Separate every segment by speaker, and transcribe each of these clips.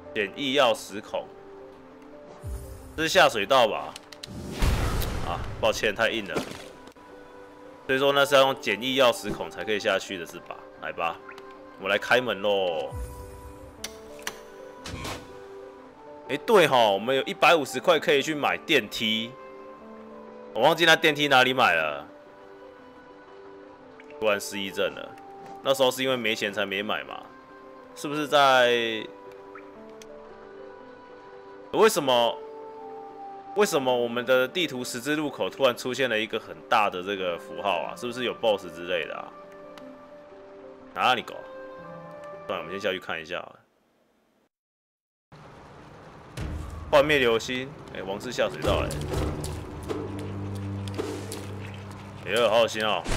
Speaker 1: 简易钥匙孔，这是下水道吧？啊，抱歉，太硬了。所以说那是要用简易钥匙孔才可以下去的，是吧？来吧，我们来开门喽。哎，对哈，我们有150块可以去买电梯。我忘记那电梯哪里买了，突然失忆症了。那时候是因为没钱才没买嘛？是不是在？为什么我们的地图十字路口突然出现了一个很大的这个符号啊？是不是有 BOSS 之类的啊？哪里搞？算了，我们先下去看一下。幻灭流星，哎，王室下水道，哎，好好心哦。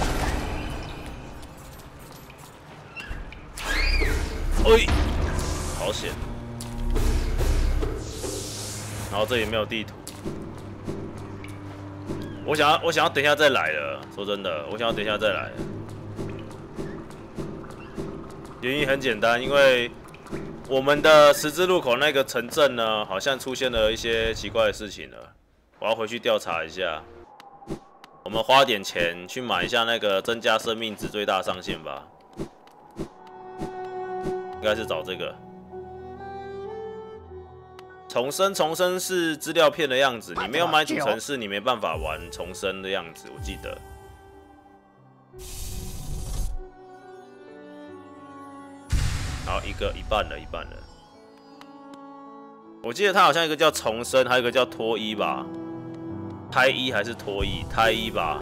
Speaker 1: 哎，好险！然后这里没有地图。我想要等一下再来了。说真的，我想要等一下再来了。原因很简单，因为我们的十字路口那个城镇呢，好像出现了一些奇怪的事情了。我要回去调查一下。我们花点钱去买一下那个增加生命值最大上限吧。应该是找这个。重生是资料片的样子，你没有买主城市，你没办法玩重生的样子，我记得。好，一半了。我记得它好像一个叫重生，还有一个叫脱衣吧，胎衣还是脱衣？胎衣吧。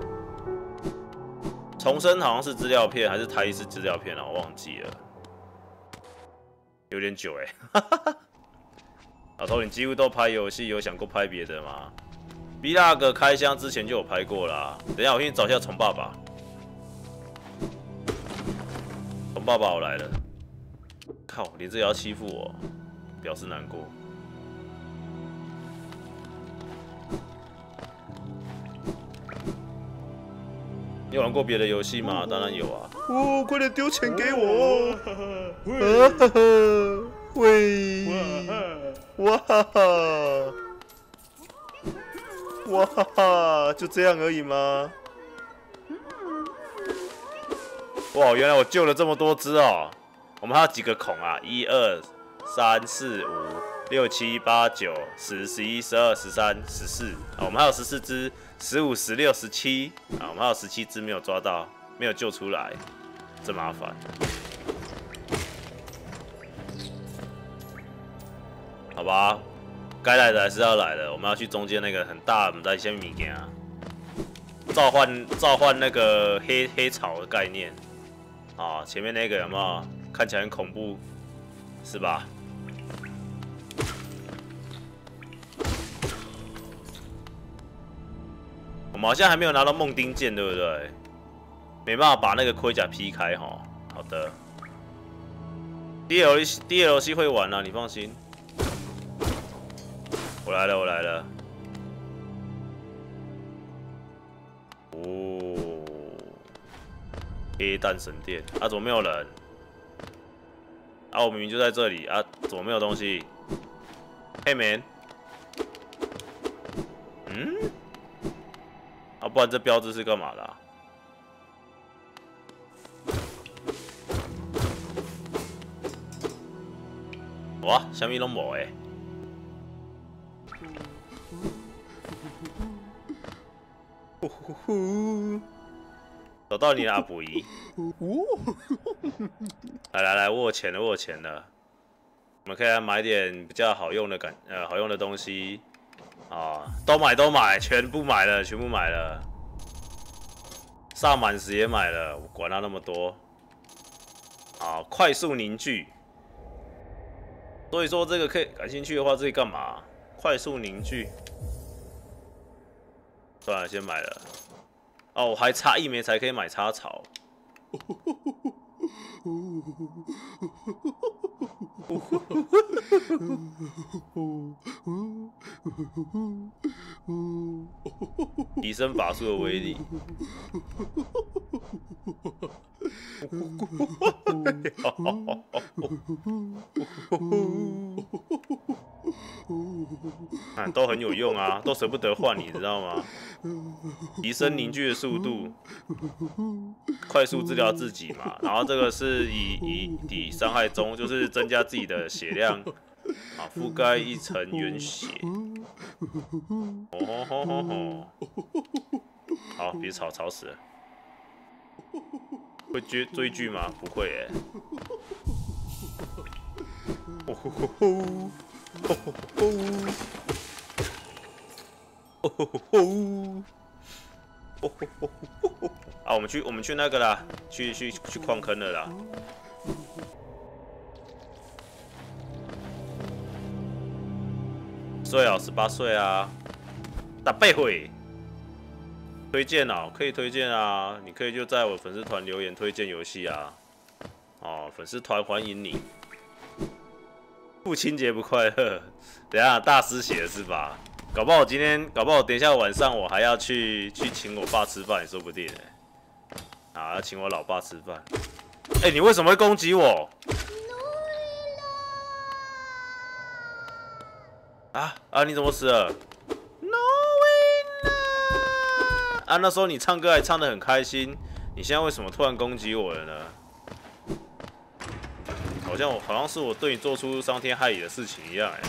Speaker 1: 重生好像是资料片，还是胎衣是资料片啊？我忘记了，有点久哎。老头，你几乎都拍游戏，有想过拍别的吗 ？Vlog 开箱之前就有拍过啦。等一下，我先找一下虫爸爸。虫爸爸，我来了。靠，连这也要欺负我，表示难过。你有玩过别的游戏吗？当然有啊。哦，快点丢钱给我！喂！哇哈哈！哇哈哈！就这样而已吗？哇，原来我救了这么多只哦！我们还有几个孔啊？1、2、3、4、5、6、7、8、9、10、11、12、13、14啊！我们还有14只，15、16、17啊！我们还有17只没有抓到，没有救出来，真麻烦。好吧，该来的还是要来的。我们要去中间那个很大，我们在先物件啊，召唤那个黑草的概念啊。前面那个有没有看起来很恐怖，是吧？我们好像还没有拿到梦丁剑，对不对？没办法把那个盔甲劈开哈。好的 ，DLC 会玩啊，你放心。我来了。哦，黑蛋神殿啊，怎么没有人？啊，我明明就在这里啊，怎么没有东西？嘿，man， 嗯？啊，不然这标志是干嘛的啊？哇，啥物拢无诶。找到你了，阿布姨。来，我有钱了。我们可以来买点比较好用的东西啊，都买，全部买了。萨满石也买了，我管他那么多。啊，快速凝聚。所以说这个可以感兴趣的话，这里干嘛？快速凝聚。算了，先买了。哦，我还差1枚才可以买插槽。提升法术的威力。 啊，都很有用啊，都舍不得换，你知道吗？提升凝聚的速度，快速治疗自己嘛。然后这个是以抵伤害中，就是增加自己的血量，啊，覆盖一层原血。哦吼吼吼！好，别吵死了。会追剧吗？不会耶。哦吼吼吼！哦吼吼！哦吼吼！哦吼吼！啊，我们去那个啦，去矿坑了啦。岁啊，18岁啊，18岁。推荐啊，可以推荐啊，你可以就在我粉丝团留言推荐游戏啊。哦，粉丝团欢迎你。父亲节不快乐！等一下大师写的是吧？搞不好等一下晚上我还要去请我爸吃饭，也说不定啊，要请我老爸吃饭。你为什么会攻击我？啊！你怎么死了？啊，那时候你唱歌还唱得很开心，你现在为什么突然攻击我了呢？好像是我对你做出伤天害理的事情一样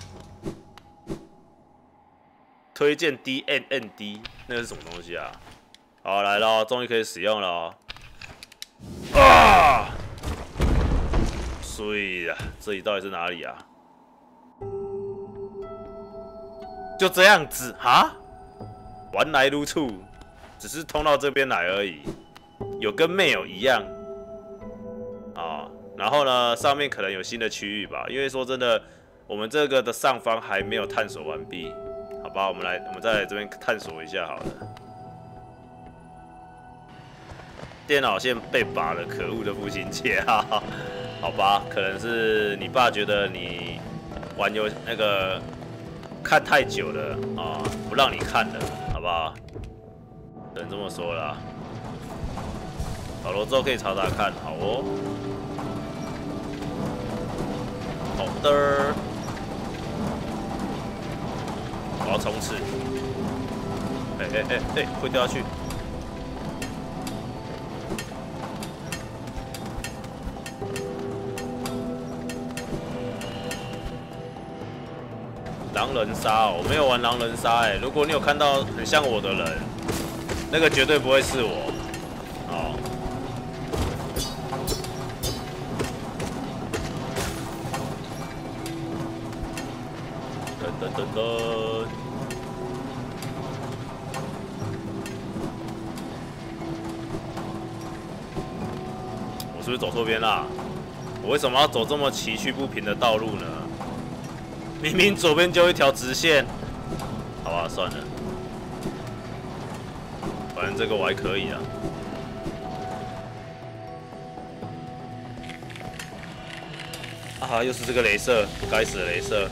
Speaker 1: 推荐 DNND 那是什么东西啊？好，来了，终于可以使用了啊！所以啊，这里到底是哪里啊？就这样子哈？玩来如初。只是通到这边来而已，有跟没有一样啊。然后呢，上面可能有新的区域吧，因为说真的，我们这个的上方还没有探索完毕，好吧？我们再来这边探索一下好了。电脑线被拔了，可恶的父亲节啊！好吧，可能是你爸觉得你玩那个看太久了啊，不让你看了，好不好？只能这么说啦。好了之后可以查查看，好哦。好的。我要冲刺。会掉下去。狼人杀哦，我没有玩狼人杀如果你有看到很像我的人。那个绝对不会是我，哦。噔，我是不是走错边啦？我为什么要走这么崎岖不平的道路呢？明明左边就一条直线。好吧，算了。反正这个我还可以啊。啊，又是这个雷射，该死的雷射！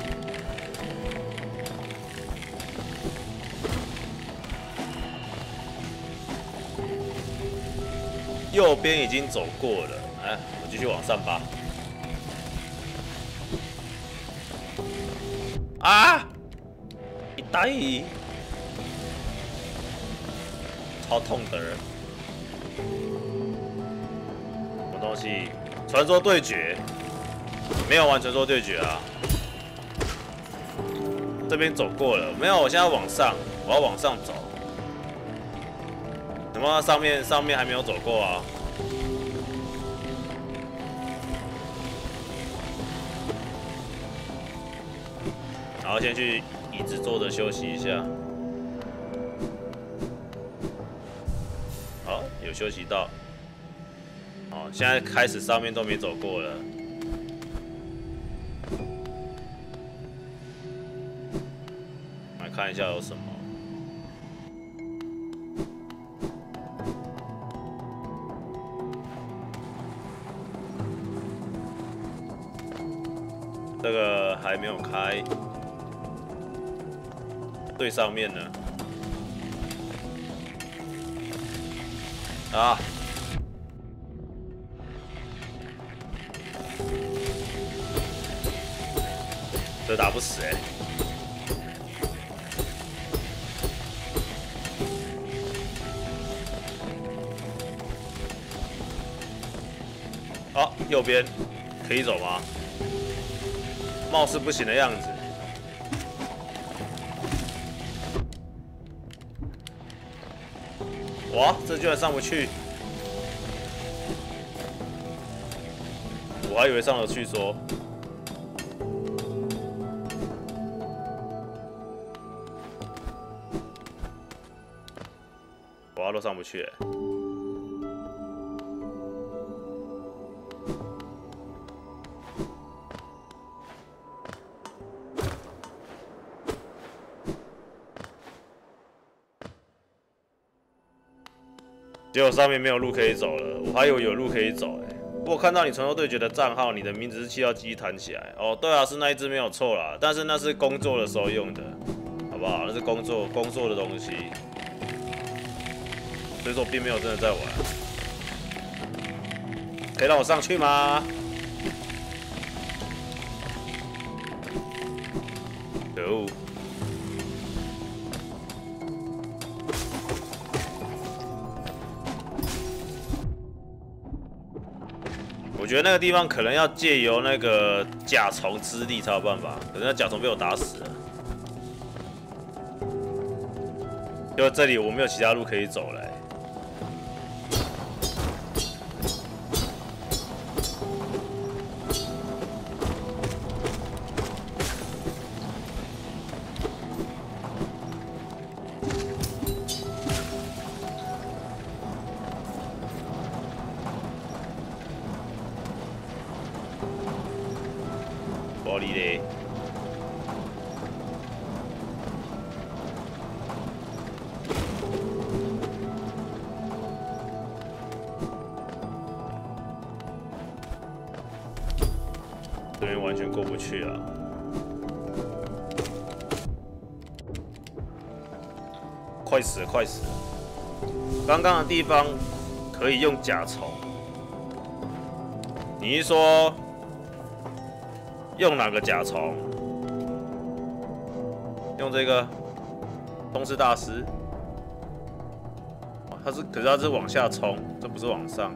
Speaker 1: 右边已经走过了，我继续往上吧。啊！一呆！超痛的人，什么东西？传说对决，没有玩传说对决啊。这边走过了，没有，我现在要往上，我要往上走。怎么上面还没有走过啊？然后先去椅子坐着休息一下。好，有休息到。好，现在开始上面都没走过了。来看一下有什么。这个还没有开，最上面呢？啊！ 这打不死哎、哦，右边可以走吗？貌似不行的样子。哇，这居然上不去！我还以为上得去说。哇，都上不去、欸。结果上面没有路可以走了，我还以为有路可以走哎、欸。我看到你传说对决的账号，你的名字是7号机弹起来。哦，对啊，是那一只没有错啦，但是那是工作的时候用的，好不好？那是工作的东西，所以说我并没有真的在玩。可以让我上去吗？可恶！我觉得那个地方可能要借由那个甲虫之力才有办法，可是那甲虫被我打死了。就这里我没有其他路可以走了、欸。玻璃嘞。这边完全过不去啊！快死了，快死了！刚刚的地方可以用甲虫，你是说用哪个甲虫？用这个东市大师？可是它是往下冲，这不是往上。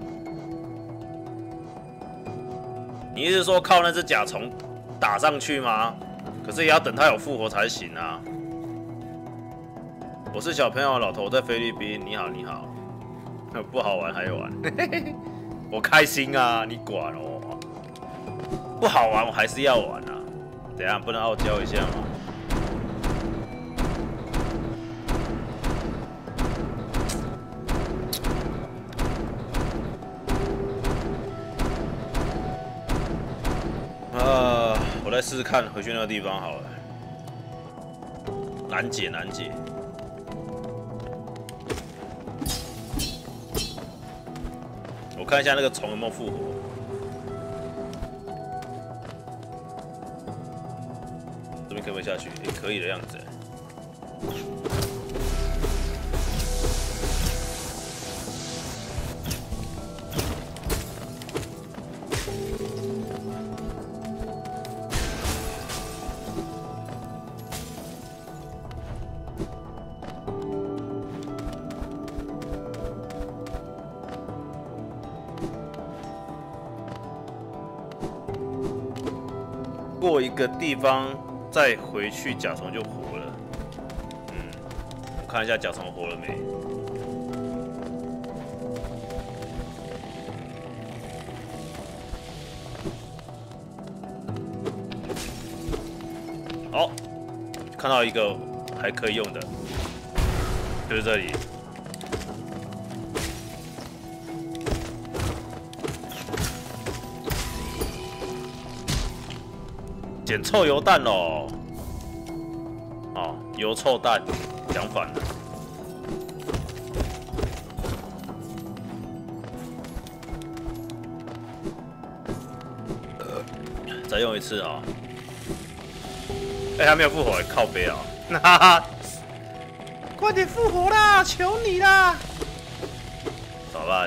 Speaker 1: 你意思是说靠那只甲虫打上去吗？可是也要等它有复活才行啊。我是小朋友，老头在菲律宾。你好，你好。不好玩还玩，我开心啊，你管哦。不好玩我还是要玩啊。怎样，不能傲娇一下吗？我来试试看回去那个地方好了。难解，难解。我看一下那个虫有没有复活。这边可不可以下去？也可以的样子。过一个地方再回去，甲虫就活了。我看一下甲虫活了没。好，看到一个还可以用的，就是这里。捡臭油蛋哦，哦，油臭蛋，讲反了。再用一次啊！哎，还没有复活，靠背啊！哈哈，快点复活啦！求你啦！怎么办？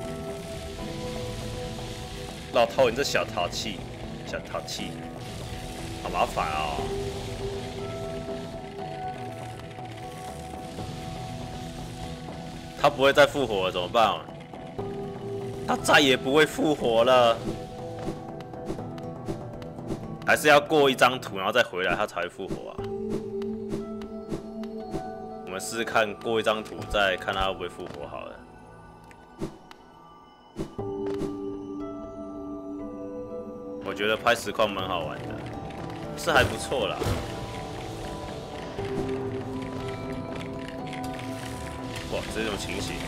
Speaker 1: 老头，你这小淘气！小淘气， 好麻烦哦。他不会再复活了，怎么办？他再也不会复活了，还是要过一张图，然后再回来，他才会复活啊？我们试试看，过一张图，再看他会不会复活好了。我觉得拍实况蛮好玩的，是还不错啦。哇，这种情形，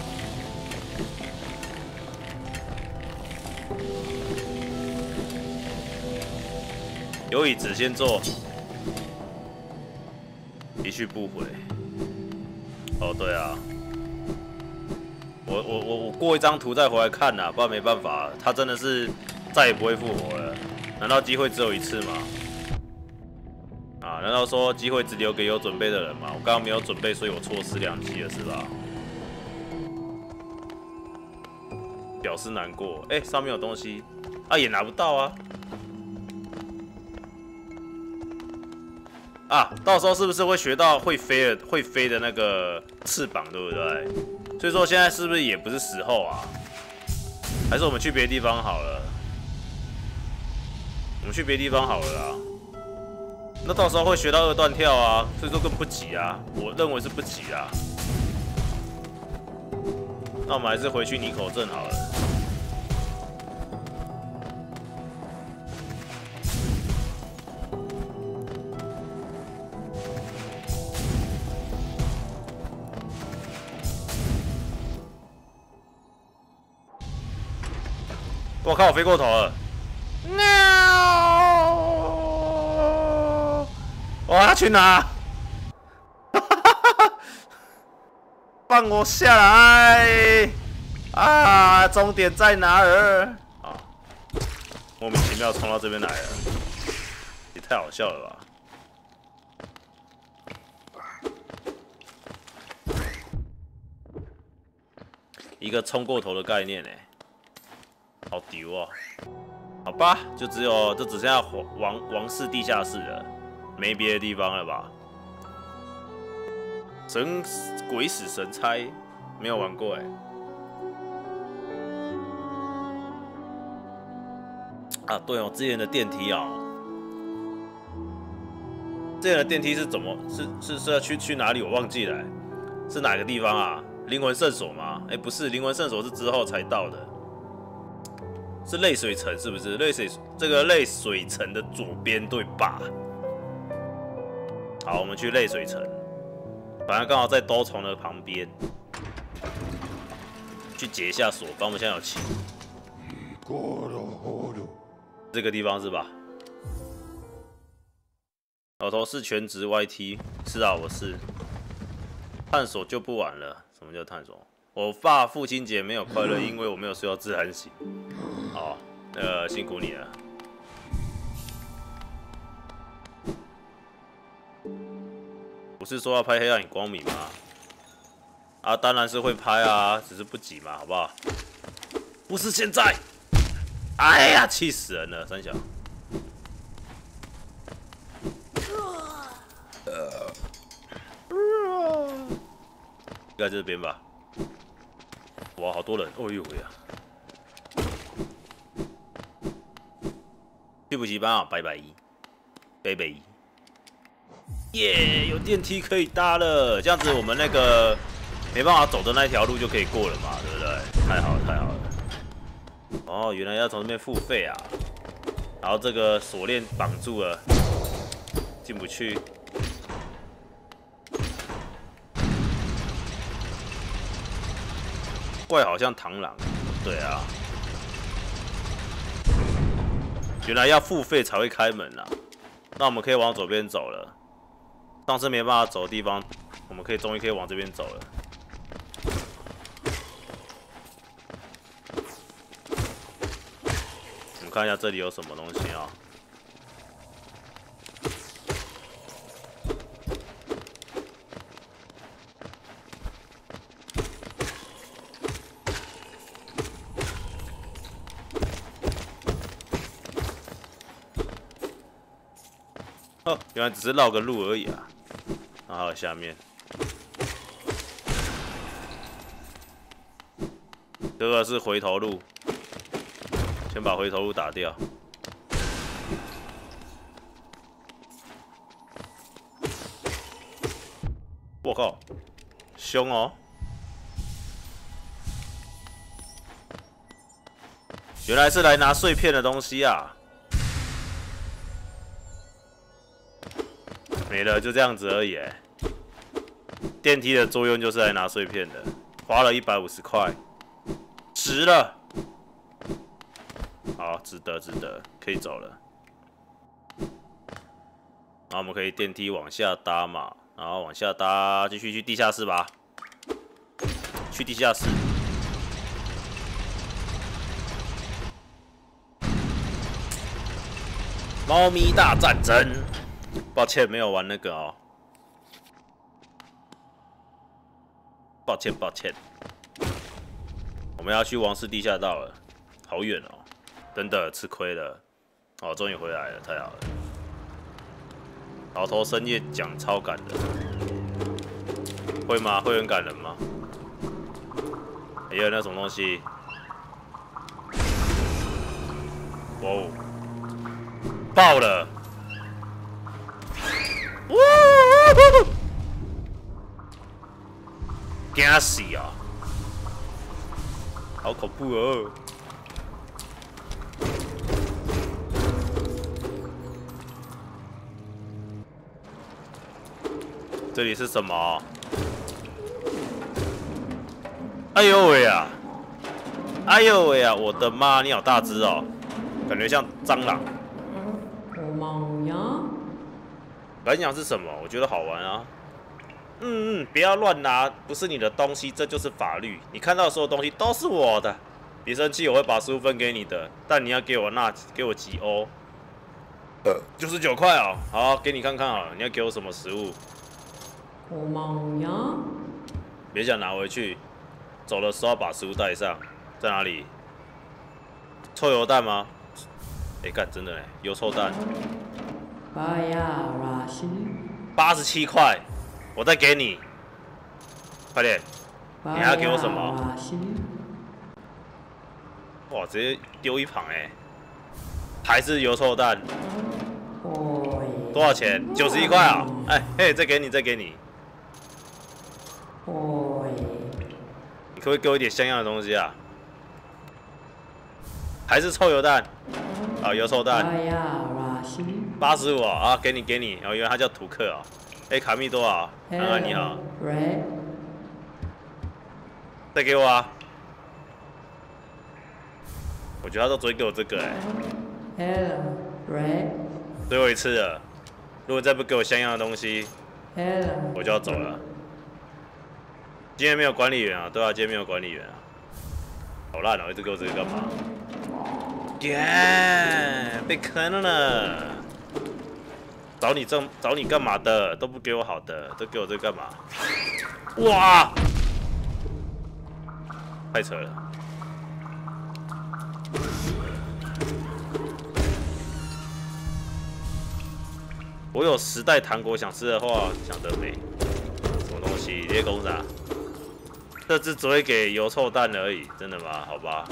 Speaker 1: 有椅子先坐，一去不回。哦，对啊，我过一张图再回来看呐，不然没办法，他真的是再也不会复活了。难道机会只有一次吗？啊，难道说机会只留给有准备的人吗？我刚刚没有准备，所以我错失良机了，是吧？表示难过。哎，上面有东西，啊，也拿不到啊。啊，到时候是不是会学到会飞的那个翅膀，对不对？所以说现在是不是也不是时候啊？还是我们去别的地方好了？我们去别的地方好了啦。那到时候会学到2段跳啊，所以说更不急啊。我认为是不急啊。那我们还是回去尼口镇好了。我靠！我飞过头了。No！ 我要去哪？放我下来！啊，终点在哪儿？啊，莫名其妙冲到这边来了，也太好笑了吧！一个冲过头的概念哎。好丢哦！好吧，就只剩下王室地下室了，没别的地方了吧？鬼使神差，没有玩过哎。啊，对哦，之前的电梯啊，之前的电梯是怎么是要去哪里？我忘记了，是哪个地方啊？灵魂圣所吗？哎，不是，灵魂圣所是之后才到的。是泪水城是不是？这个泪水城的左边对吧？好，我们去泪水城，反正刚好在兜虫的旁边，去解一下锁。刚我们现在有7，这个地方是吧？老头是全职 YT， 是啊，我是。探索就不晚了，什么叫探索？我爸父亲节没有快乐，因为我没有睡到自然醒。哦，辛苦你了。不是说要拍《黑暗与光明》吗？啊，当然是会拍啊，只是不急嘛，好不好？不是现在。哎呀，气死人了，三小。应该这边吧。哇，好多人！哦呦呀！去补习班啊，拜拜一，拜拜一。耶，有电梯可以搭了，这样子我们那个没办法走的那条路就可以过了嘛，对不对？太好了，太好了。哦，原来要从这边付费啊。然后这个锁链绑住了，进不去。怪好像螳螂，对啊。原来要付费才会开门啊！那我们可以往左边走了。上次没办法走的地方，我们终于可以往这边走了。我们看一下这里有什么东西啊？ 哦，原来只是绕个路而已啊。然后还有下面，这个是回头路，先把回头路打掉。我靠，凶哦！原来是来拿碎片的东西啊！没了，就这样子而已。电梯的作用就是来拿碎片的，花了150块，值了。好，值得，值得，可以走了。然后我们可以电梯往下搭嘛，然后往下搭，继续去地下室吧。去地下室。猫咪大战争，抱歉没有玩那个哦，抱歉抱歉。我们要去王室地下道了，好远哦，真的吃亏了。哦，终于回来了，太好了。老头深夜讲超感人，会吗？会很感人吗？还有那种东西，哇哦！爆了！哇！惊死啊！好恐怖哦！这里是什么？哎呦喂呀！哎呦喂呀！我的妈，你好大只哦，感觉像蟑螂。蓝羊是什么？我觉得好玩啊。不要乱拿，不是你的东西，这就是法律。你看到的所有东西都是我的，别生气，我会把15分给你的，但你要给我几欧，99块哦。好，给你看看好了，你要给我什么食物？别想拿回去，走的时候把食物带上。在哪里？臭油蛋吗？干真的油臭蛋。87块，我再给你，快点！你还要给我什么？哇，直接丢一旁还是油臭蛋？多少钱？91块啊！嘿，再给你，再给你。你可不可以给我一点像样的东西啊？还是臭油蛋？啊，油臭蛋。85啊，给你给你，原来他叫图克啊。卡密多啊，安安你好。再给我啊！我觉得他都只会给我这个最后一次了，如果再不给我像样的东西，我就要走了。今天没有管理员啊，对啊，今天没有管理员啊，好烂哦，一直给我这个干嘛？被坑了！找你干嘛的？都不给我好的，都给我这个干嘛？哇！太扯了！我有10袋糖果，想吃的话想得美。什么东西？这些公仔？这只只会给油臭蛋而已，真的吗？好吧。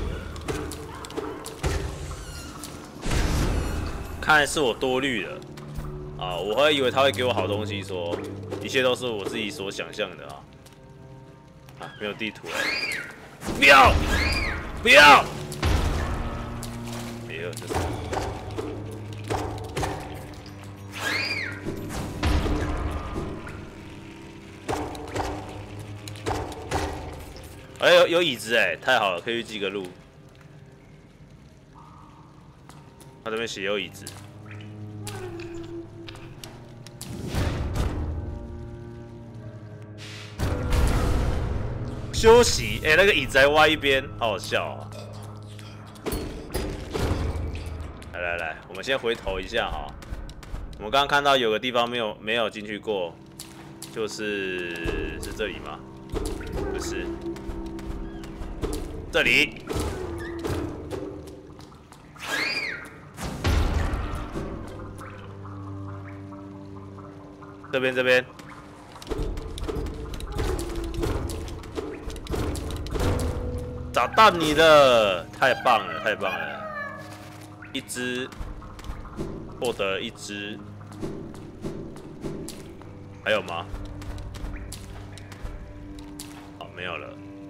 Speaker 1: 看来是我多虑了啊！我还以为他会给我好东西，说一切都是我自己所想象的啊！没有地图不要！不要！没有，这是。有椅子太好了，可以去记个录。他这边写有椅子。休息，那个椅子还歪一边，好好笑啊！来，我们先回头一下哈。我们刚刚看到有个地方没有进去过，是这里吗？不是，这里。 这边，找到你了，太棒了，太棒了！一只，获得一只，还有吗？好，没有了。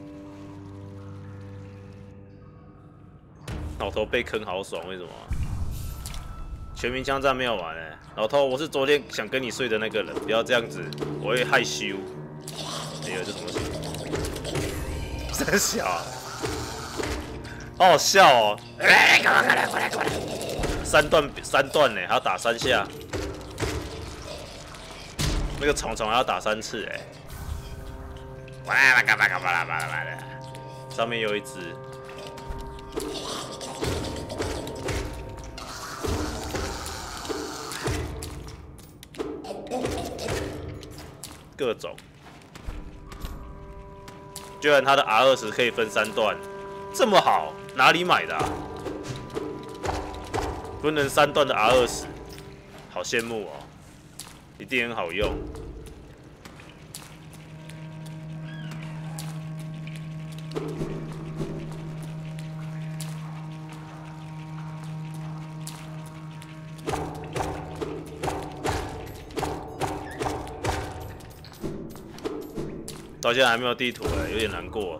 Speaker 1: 老头被坑好爽，为什么？全民枪战没有玩哎，老头，我是昨天想跟你睡的那个人，不要这样子，我会害羞。哎呀，这什么东西？真小、啊，好好笑哦！过来！三段呢，还要打3下，那个虫还要打3次哎。干嘛的？上面有一只。各种，居然他的 R20可以分3段，这么好，哪里买的啊？分成3段的 R20，好羡慕哦，一定很好用。到现在还没有地图有点难过。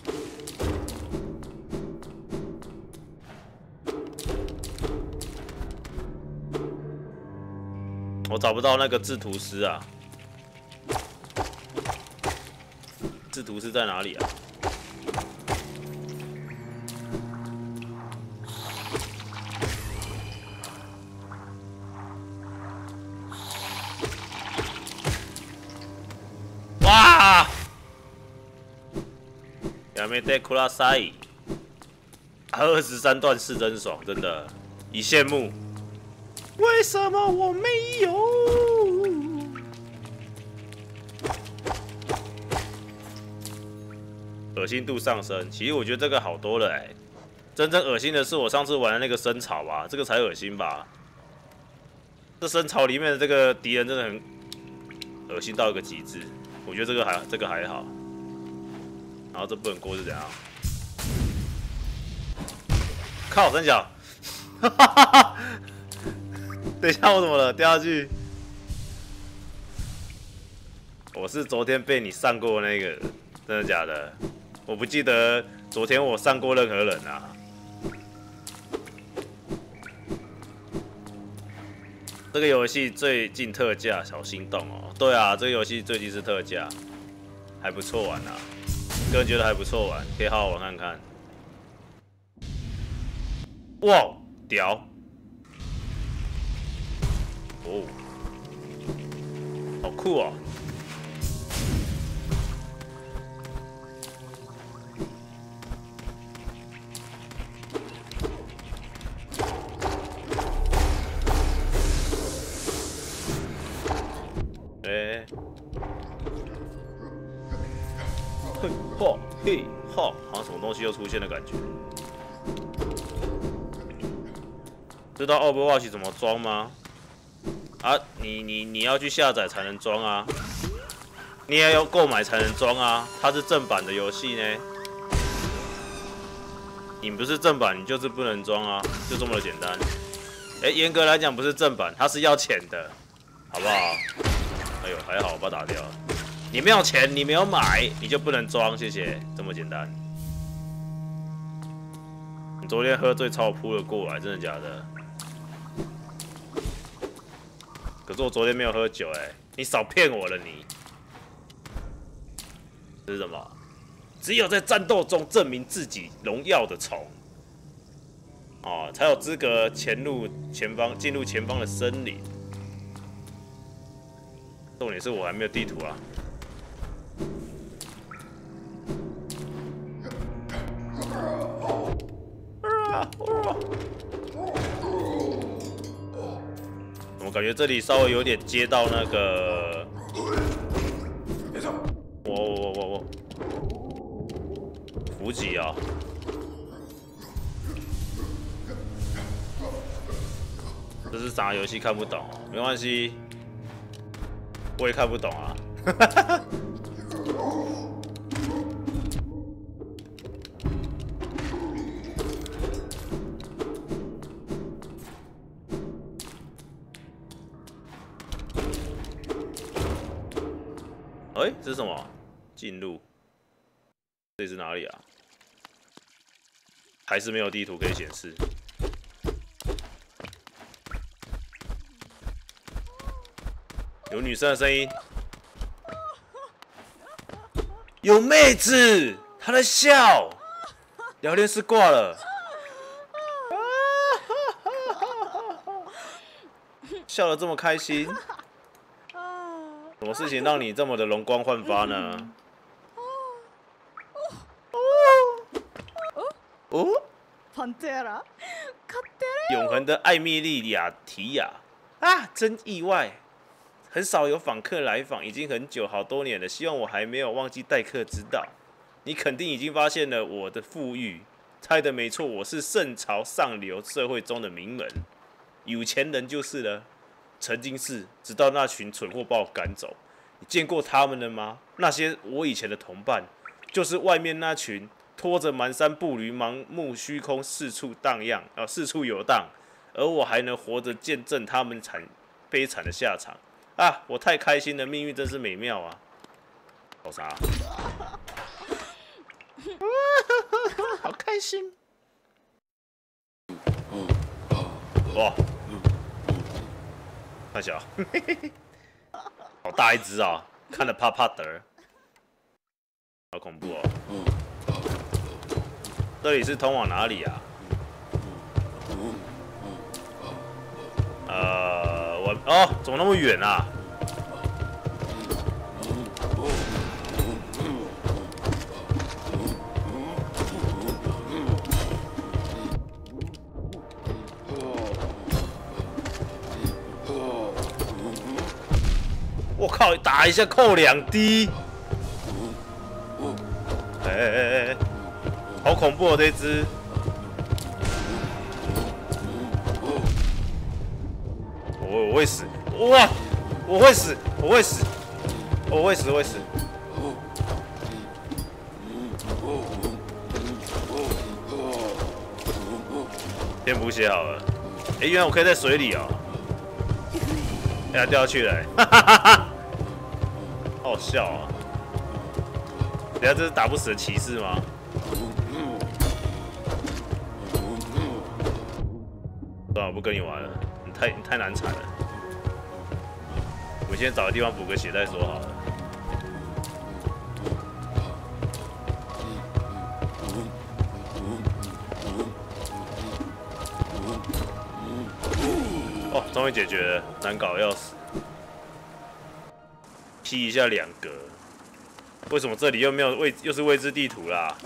Speaker 1: 我找不到那个制图师啊，制图师在哪里啊？哇！亚美代库拉塞，23段是真爽，真的，已羡慕。为什么我没有？恶心度上升，其实我觉得这个好多了真正恶心的是我上次玩的那个深草吧，这个才恶心吧。这深草里面的这个敌人真的很恶心到一个极致，我觉得这个还好。然后这不能过是怎样？靠，三角！等一下，我怎么了？掉下去？我是昨天被你上过那个，真的假的？我不记得昨天我上过任何人啊。这个游戏最近特价，小心动哦。对啊，这个游戏最近是特价，还不错玩啊。个人觉得还不错玩，可以好好玩看看。哇，屌！哦，好酷哦！嘿哈，好像什么东西又出现的感觉。知道 Overwatch 怎么装吗？啊，你要去下载才能装啊，你也要购买才能装啊，它是正版的游戏呢。你不是正版，你就是不能装啊，就这么的简单。严格来讲不是正版，它是要钱的，好不好？哎呦，还好我把它打掉了。你没有钱，你没有买，你就不能装，谢谢，这么简单。你昨天喝醉超扑了过来，真的假的？可是我昨天没有喝酒你少骗我了你。这是什么？只有在战斗中证明自己荣耀的虫，才有资格进入前方的森林。重点是我还没有地图啊。我感觉这里稍微有点接到那个，我伏击啊！这是啥游戏看不懂，没关系。 我也看不懂啊。哎，这是什么？进入，这是哪里啊？还是没有地图可以显示？有女生的声音，有妹子，她在笑。聊天室挂了，笑得这么开心。 什么事情让你这么的容光焕发呢？哦，永恒的艾米莉亚提亚啊，真意外！很少有访客来访，已经很久，好多年了。希望我还没有忘记待客之道。你肯定已经发现了我的富裕，猜的没错，我是圣朝上流社会中的名门，有钱人就是了。 曾经是，直到那群蠢货把我赶走。你见过他们了吗？那些我以前的同伴，就是外面那群拖着蹒跚步履、盲目虚空、四处游荡，而我还能活着见证他们悲惨的下场。啊，我太开心了，命运真是美妙啊！搞啥？好开心！哇！ 看小，好大一只啊！看得怕怕的，好恐怖哦！这里是通往哪里啊？怎么那么远啊？我靠！打一下扣2滴，哎，好恐怖哦！这只，我会死！哇！我会死！我会死！我会死！我会死！先补血好了。哎，原来我可以在水里哦。哎呀，掉下去了！哈哈哈哈！ 好好笑啊！等下这是打不死的骑士吗？算了，我不跟你玩了，你太难缠了。我先找个地方补个血再说好了。哦，终于解决了，难搞的要死。 劈一下2格，为什么这里又没有又是未知地图啦？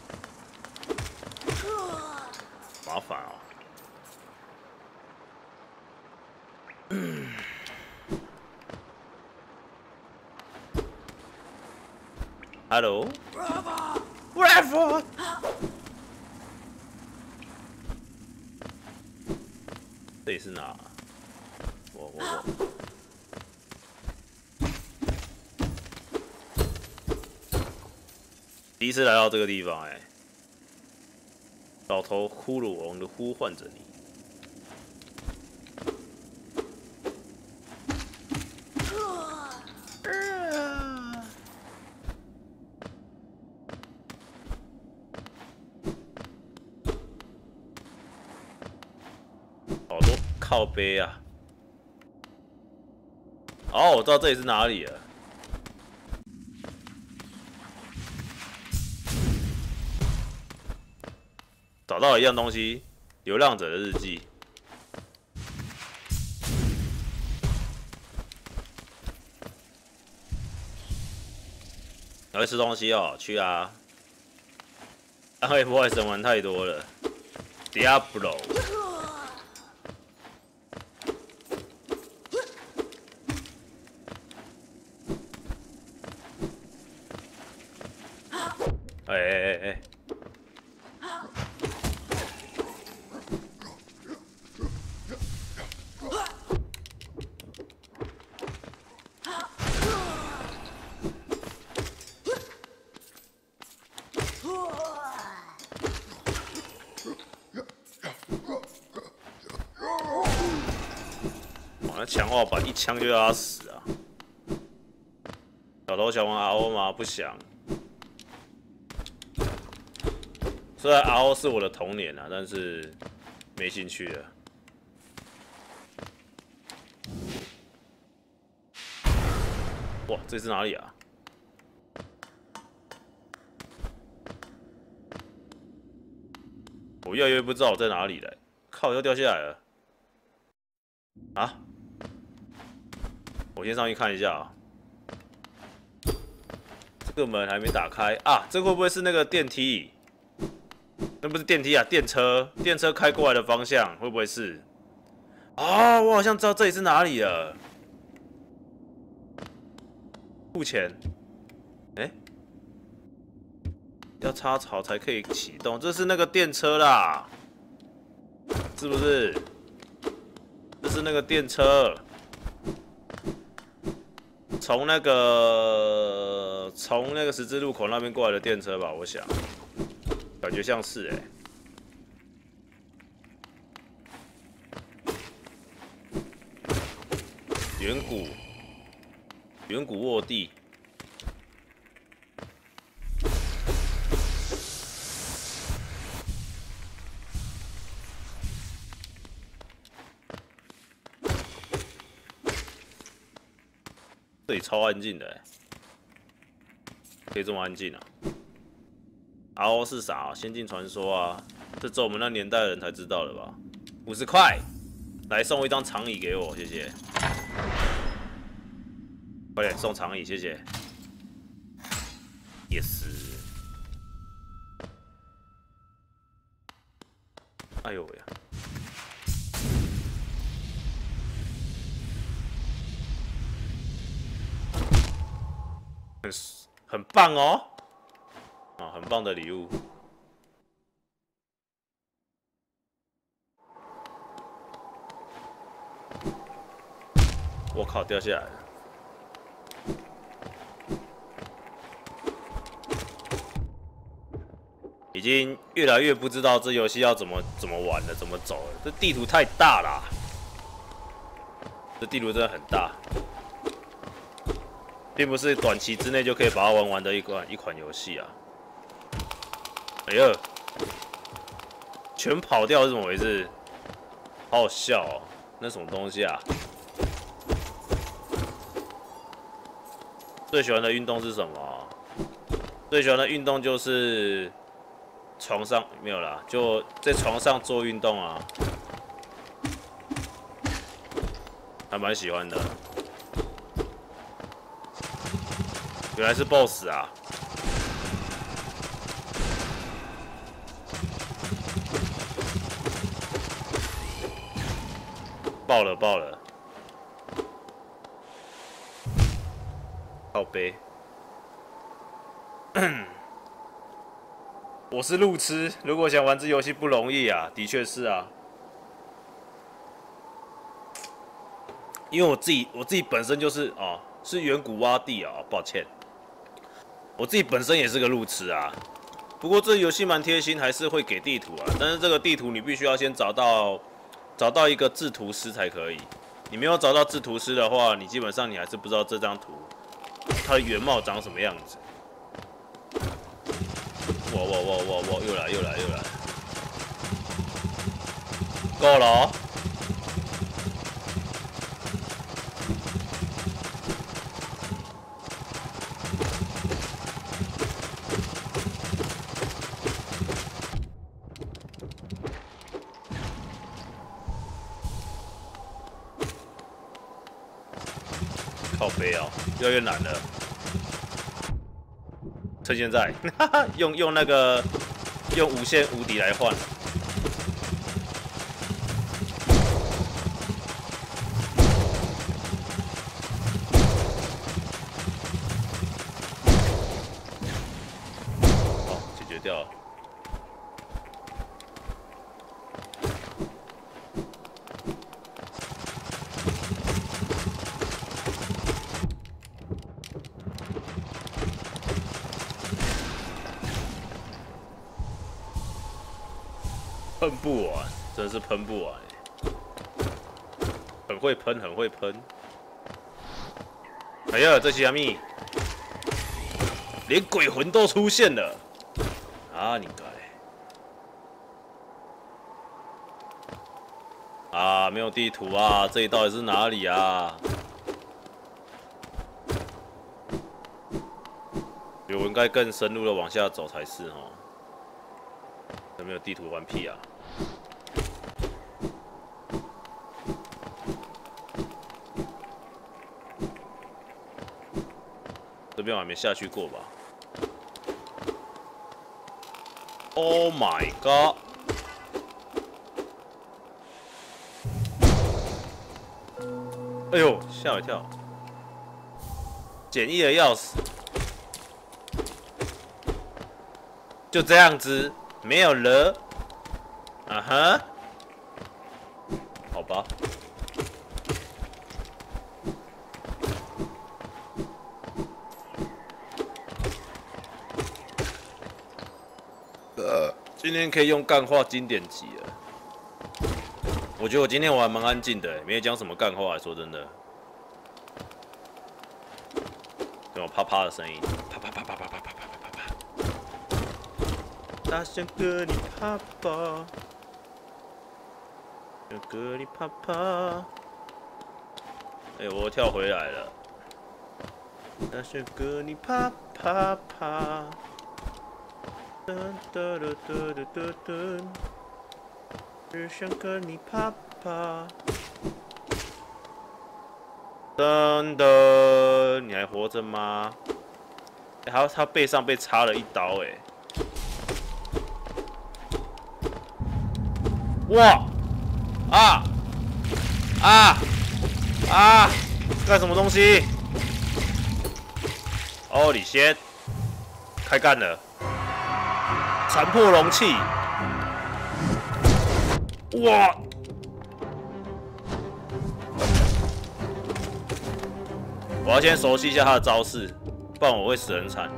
Speaker 1: 麻烦哦。Hello， Bravo， 这里是哪？我。 第一次来到这个地方，哎，老头骷髅王的呼唤着你。好多靠背啊！哦，我知道这里是哪里了。 找到了一样东西，流浪者的日记。要去吃东西哦，去啊！暗黑破坏神玩太多了 ，Diablo。哎！ 强化版一枪就要他死啊！小头想玩 RO 吗？不想。虽然 RO 是我的童年啊，但是没兴趣了。哇，这是哪里啊？我越来越不知道我在哪里了。靠，又掉下来了。啊！我先上去看一下啊。这个门还没打开啊！这会不会是那个电梯？那不是电梯啊，电车，电车开过来的方向会不会是？啊，我好像知道这里是哪里了。付钱，哎，要插槽才可以启动，这是那个电车啦，是不是？这是那个电车，从那个十字路口那边过来的电车吧，我想，感觉像是哎。远古卧地，这里超安静的哎，可以这么安静啊？RO 是啥？仙境传说啊，这只有我们那年代的人才知道的吧？50块，来送一张长椅给我，谢谢。快点送长椅，谢谢。Yes。哎呦喂！很棒哦，啊，很棒的礼物。我靠，掉下来了。已经越来越不知道这游戏要怎么玩了，怎么走了。这地图太大啦，这地图真的很大，并不是短期之内就可以把它玩完的一款游戏啊。哎呀，全跑掉是怎么回事？好好笑哦，那什么东西啊？最喜欢的运动是什么？最喜欢的运动就是床上没有啦，就在床上做运动啊，还蛮喜欢的。原来是 BOSS 啊！爆了爆了！靠背。我是路痴，如果想玩这游戏不容易啊，的确是啊。因为我自己本身就是哦，是远古洼地啊，抱歉。我自己本身也是个路痴啊，不过这游戏蛮贴心，还是会给地图啊。但是这个地图你必须要先找到一个制图师才可以。你没有找到制图师的话，你基本上你还是不知道这张图它的原貌长什么样子。哇！又来！够了哦。靠背哦，越来越难了。趁现在，用无限无敌来换。哦，解决掉了。喷不完，真的是喷不完，很很会喷，很会喷。哎呀，这虾米，连鬼魂都出现了啊！你该啊，没有地图啊，这里到底是哪里啊？我应该更深入的往下走才是哦。有没有地图玩屁啊？这边我还没下去过吧 ？Oh my god！ 哎呦，吓我一跳！简易的钥匙，就这样子，没有了。啊哈，好吧。今天可以用干话经典集了。我觉得我今天我还蛮安静的，没有讲什么干话。说真的，这种啪啪的声音，啪啪啪啪啪啪啪啪啪啪。大象哥你啪啪，小哥你啪啪。哎，我跳回来了。大象哥你啪啪啪。噔噔噔噔噔噔噔，只想跟你啪啪。噔噔，你还活着吗？他背上被插了一刀，哎！哇！啊！啊！啊！干什么东西？哦，你先开干了。残破容器！哇！我要先熟悉一下他的招式，不然我会死很惨。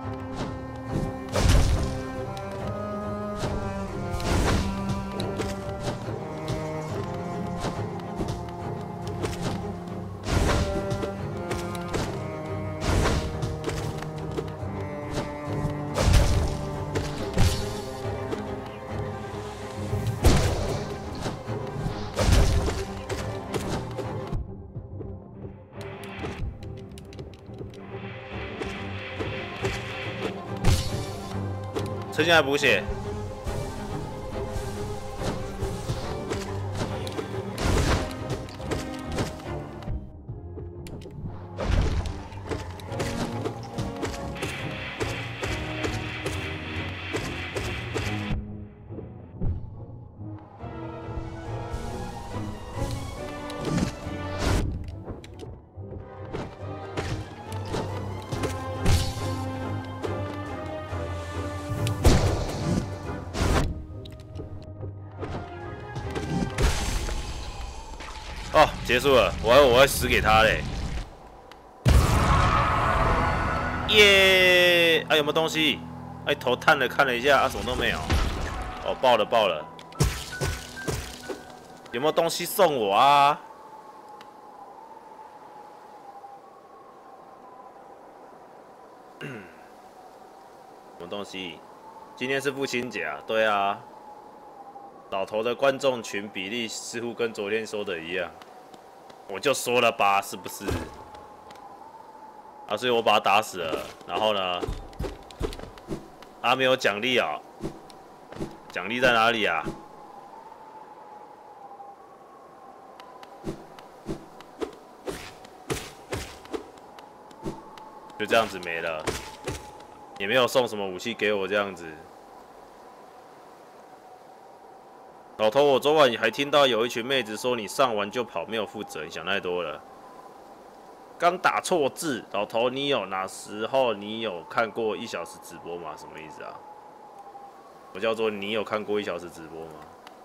Speaker 1: 趁现在补血。哦，结束了，我会死给他嘞！耶！啊，有没有东西？哎，头探了看了一下，啊，什么都没有。哦，爆了爆了！有没有东西送我啊？什么东西？今天是父亲节啊，对啊。老头的观众群比例似乎跟昨天说的一样，我就说了吧，是不是？啊，所以我把他打死了，然后呢？啊，没有奖励啊！奖励在哪里啊？就这样子没了，也没有送什么武器给我这样子。老头，我昨晚还听到有一群妹子说你上完就跑，没有负责，你想太多了。刚打错字，老头，你有哪时候你有看过1小时直播吗？什么意思啊？我叫做你有看过1小时直播吗？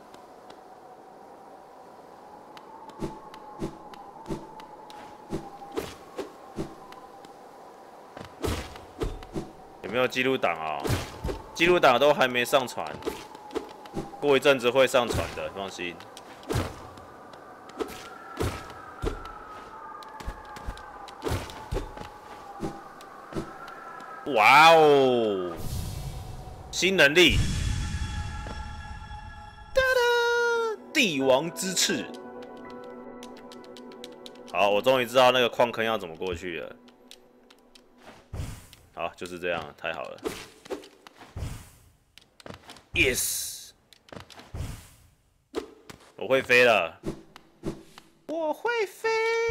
Speaker 1: 有没有记录档啊？记录档都还没上传。过一阵子会上传的，放心。 哇哦！新能力，哒哒，帝王之翅。好，我终于知道那个矿坑要怎么过去了。好，就是这样，太好了。Yes， 我会飞了，我会飞。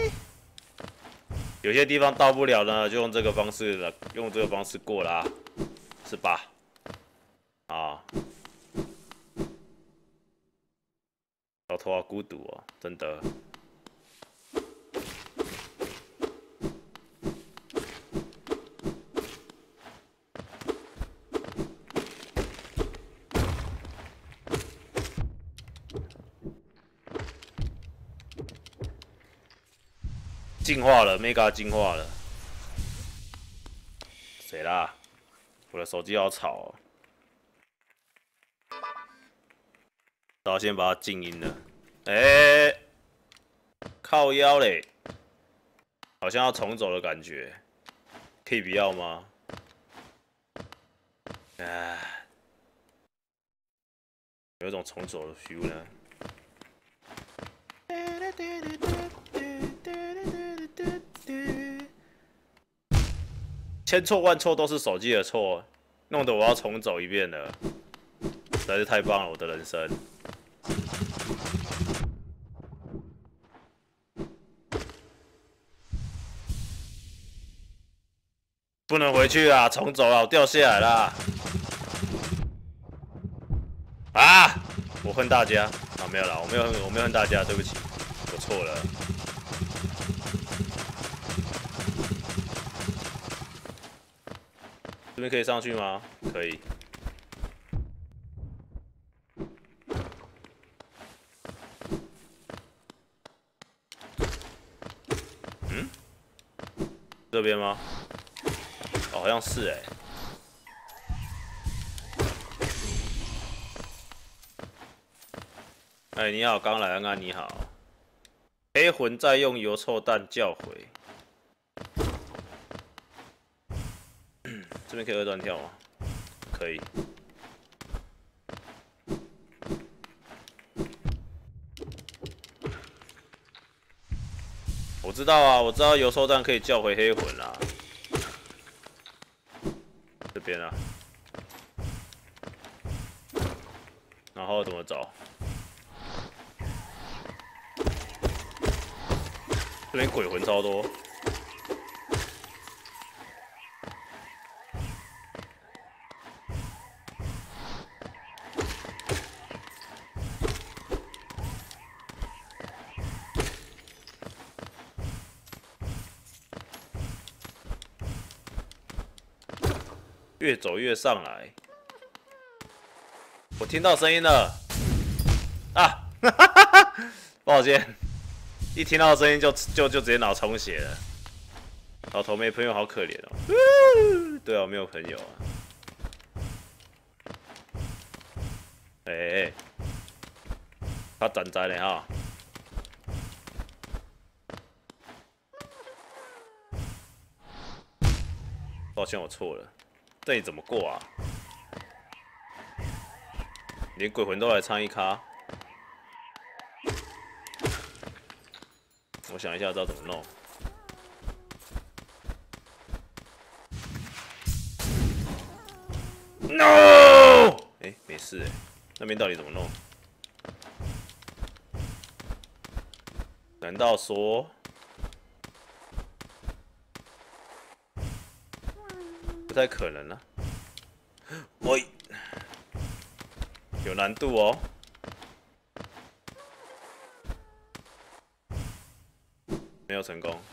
Speaker 1: 有些地方到不了呢，就用这个方式了，用这个方式过啦，是吧？啊，小头好孤独哦，真的。进化了 ，Mega 进化了。谁啦？我的手机好吵哦。然后先把它静音了。靠腰嘞，好像要重走的感觉，可以不要吗？有一种重走的 feel 呢。千错万错都是手机的错，弄得我要重走一遍了，实在是太棒了，我的人生。不能回去啊，重走啊，我掉下来啦！啊！我恨大家啊，没有啦，我没有恨大家，对不起，我错了。这边可以上去吗？可以。嗯？这边吗？哦，好像是哎，你好，刚来，安你好。黑魂在用油臭弹叫回。这边可以二段跳吗？可以。我知道啊，我知道油臭弹可以叫回黑魂啦。这边啊。然后怎么走？这边鬼魂超多。越走越上来，我听到声音了啊！抱歉，一听到声音就直接脑充血了。老头没朋友好可怜哦。对啊，我没有朋友啊。他站在呢哈。抱歉，我错了。这里怎么过啊？连鬼魂都来参一咖。我想一下，知道怎么弄。No！ 没事那边到底怎么弄？难道说？不太可能啊！喂，有难度哦。没有成功。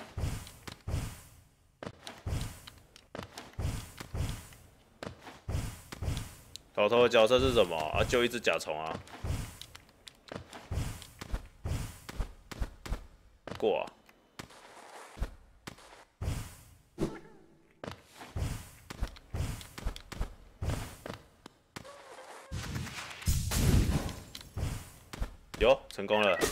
Speaker 1: 老头的角色是什么啊？就一只甲虫啊。过啊。有成功了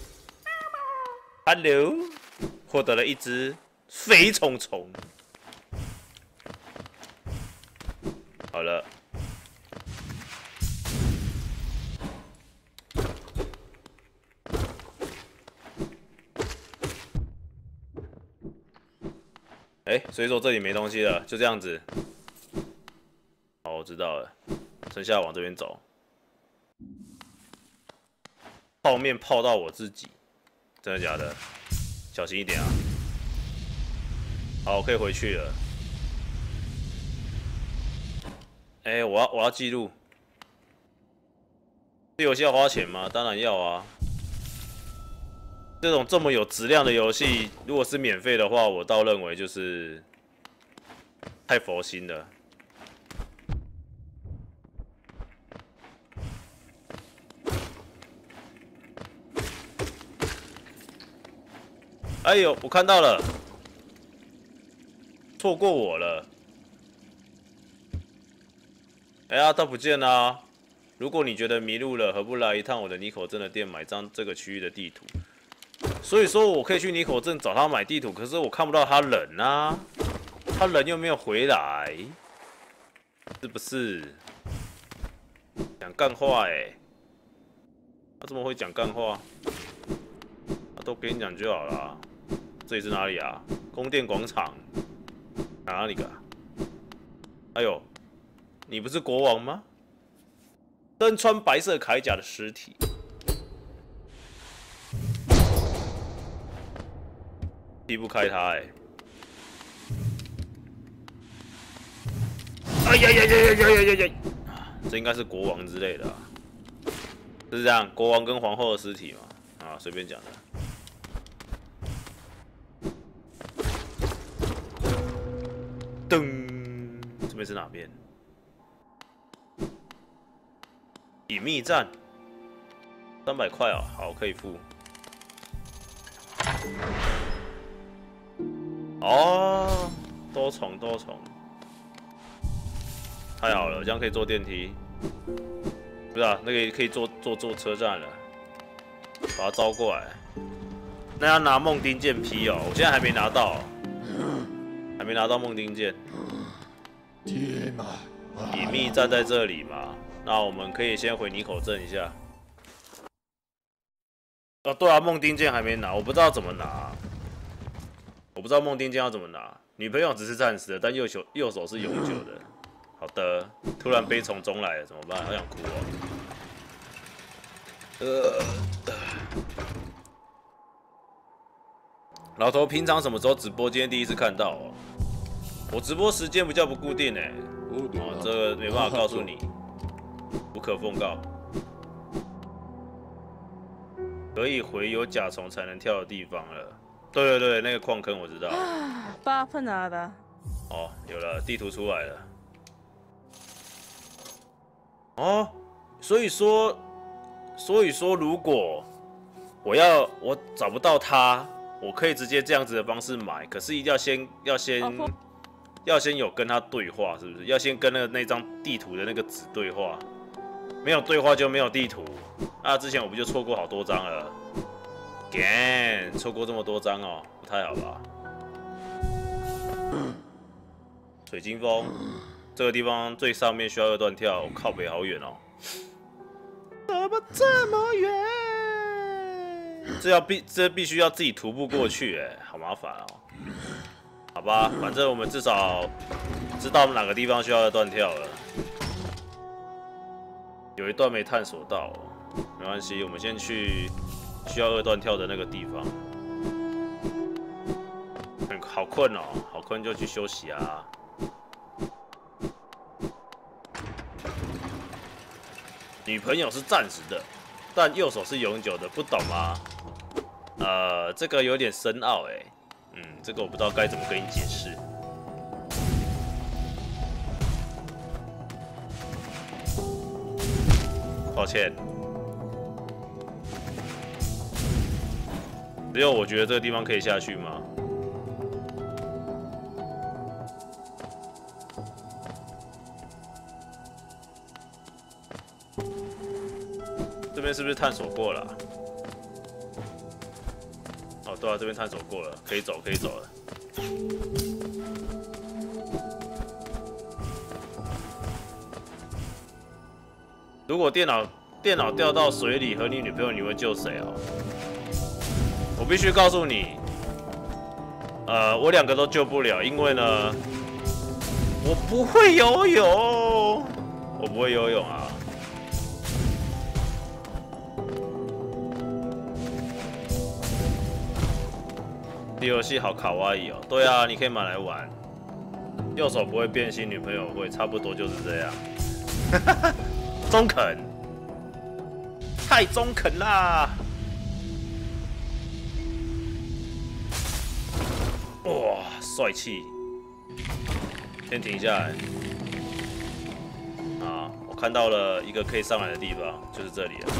Speaker 1: ，Hello， 获得了一只飞虫虫。 好了。所以说这里没东西了，就这样子。好，我知道了，剩下往这边走。泡面泡到我自己，真的假的？小心一点啊！好，我可以回去了。我要记录。这游戏要花钱吗？当然要啊。这种这么有质量的游戏，如果是免费的话，我倒认为就是太佛心了。哎呦，我看到了，错过我了。哎呀，他不见了啊。如果你觉得迷路了，何不来一趟我的尼口镇的店，买张这个区域的地图？所以说我可以去尼口镇找他买地图，可是我看不到他人啊，他人又没有回来，是不是？讲干话他怎么会讲干话？他都给你讲就好了。这里是哪里啊？宫殿广场，哪里啊？哎呦，你不是国王吗？身穿白色铠甲的尸体。踢不开他哎呀呀呀呀呀呀呀！这应该是国王之类的啊，是这样，国王跟皇后的尸体嘛？啊，随便讲的。噔，这边是哪边？隐秘站，300块啊，好，可以付。哦，多重，太好了，这样可以坐电梯。不是啊，那个可以坐车站了，把他招过来。那要拿梦丁剑劈哦，我现在还没拿到，还没拿到梦丁剑。
Speaker 2: 天哪！
Speaker 1: 隐秘站在这里嘛，那我们可以先回尼口镇一下。哦，对啊，梦丁剑还没拿，我不知道怎么拿。我不知道梦丁剑要怎么拿。女朋友只是暂时的，但右手是永久的。好的，突然悲从中来了，怎么办？好想哭哦。老头平常什么时候直播？今天第一次看到哦。我直播时间比较不固定哦，这个没办法告诉你，无可奉告。可以回有甲虫才能跳的地方了。对，那个矿坑我知道。
Speaker 3: 8分的。
Speaker 1: 哦，有了，地图出来了。哦，所以说，如果我找不到他，我可以直接这样子的方式买，可是一定要先有跟他对话，是不是？要先跟那张地图的那个纸对话，没有对话就没有地图。啊，之前我不就错过好多张了？错过这么多张哦，不太好吧？水晶峰。这个地方最上面需要2段跳，靠北好远哦。怎么这么远？这必须要自己徒步过去，好麻烦哦。好吧，反正我们至少知道哪个地方需要2段跳了。有一段没探索到，没关系，我们先去需要2段跳的那个地方。好困哦，好困就去休息啊。女朋友是暂时的，但右手是永久的，不懂吗？这个有点深奥这个我不知道该怎么跟你解释。抱歉，只有我觉得这个地方可以下去吗？这边是不是探索过了哦，对啊，这边探索过了，可以走了。 如果电脑掉到水里和你女朋友，你会救谁啊？我必须告诉你，我2个都救不了，因为呢，我不会游泳，我不会游泳啊。这游戏好卡哇伊哦，对啊，你可以买来玩。右手不会变心，女朋友会，差不多就是这样。中肯，太中肯啦！哇，帅气！先停下来。啊，我看到了一个可以上来的地方，就是这里了。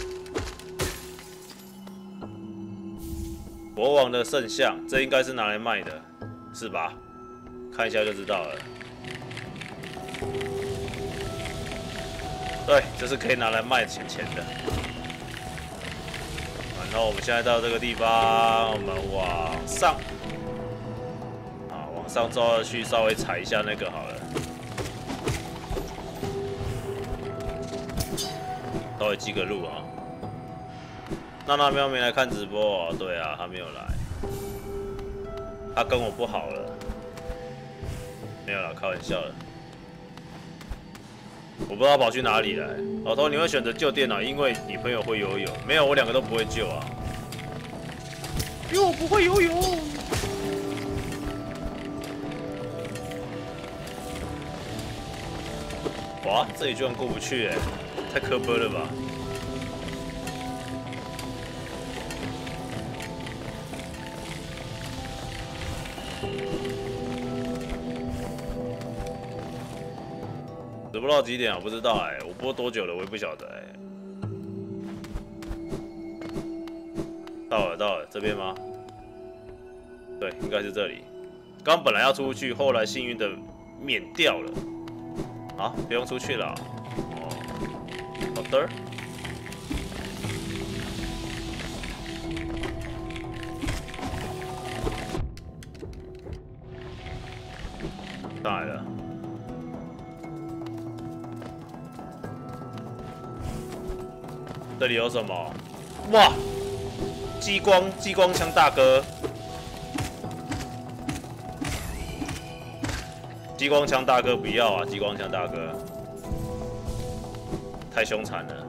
Speaker 1: 国王的圣像，这应该是拿来卖的，是吧？看一下就知道了。对，这是可以拿来卖钱的。然后我们现在到这个地方，我们往上，啊，往上之后去稍微踩一下那个好了。稍微记个路啊。娜娜喵没来看直播哦，对啊，他没有来，他跟我不好了。没有啦，开玩笑的。我不知道跑去哪里了。老头，你会选择救电脑，因为女朋友会游泳。没有，我2个都不会救啊，因为我不会游泳。哇，这里居然过不去哎，太磕巴了吧！直播到几点啊？我不知道哎、我播多久了？我也不晓得哎、到了，这边吗？对，应该是这里。刚本来要出去，后来幸运的免掉了。啊，不用出去了。哦，好的。上来了。这里有什么？哇！激光枪大哥，激光枪大哥不要啊！激光枪大哥，太凶残了。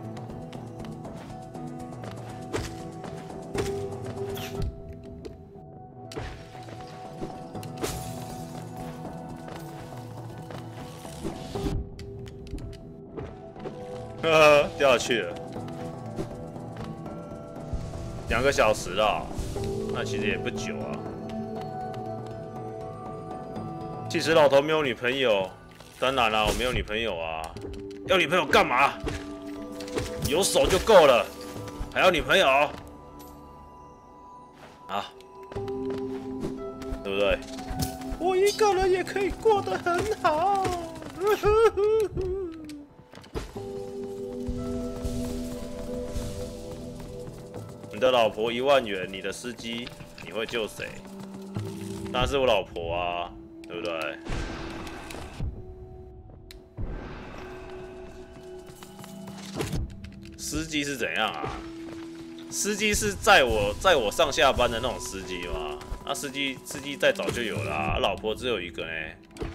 Speaker 1: 呵呵，掉下去了。2个小时了，那其实也不久啊。其实老头没有女朋友，当然啦，我没有女朋友啊。要女朋友干嘛？有手就够了，还要女朋友？啊，对不对？我一个人也可以过得很好。你的老婆1万元，你的司机你会救谁？当然是我老婆啊，对不对？司机是怎样啊？司机是载我上下班的那种司机吗？那司机再早就有了、啊，老婆只有1个呢。